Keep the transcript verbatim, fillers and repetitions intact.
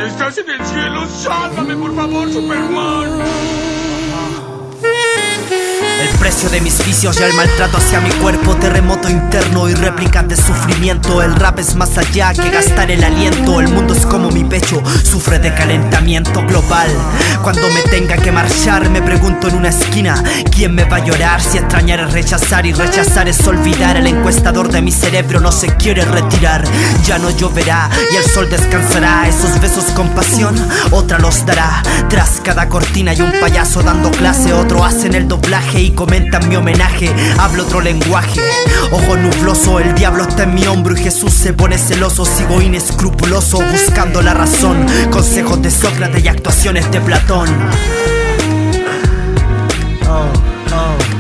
Estás en el cielo, sálvame por favor, Superman. El precio de mis vicios y el maltrato hacia mi cuerpo, terremoto interno y réplicas de sufrimiento. El rap es más allá que gastar el aliento. El mundo es como mi pecho, sufre de calentamiento global. Cuando me tenga que marchar, me pregunto en una esquina, ¿quién me va a llorar? Si extrañar es rechazar y rechazar es olvidar. El encuestador de mi cerebro no se quiere retirar. Ya no lloverá y el sol descansará. Esos besos con pasión, otra los dará. Tras cada cortina hay un payaso dando clase. Otro hacen el doblaje y comentan mi homenaje. Hablo otro lenguaje, ojo nubloso. El diablo está en mi hombro y Jesús se pone celoso. Sigo inescrupuloso buscando la razón. Consejos de Sócrates y actuaciones de Platón. Oh, oh.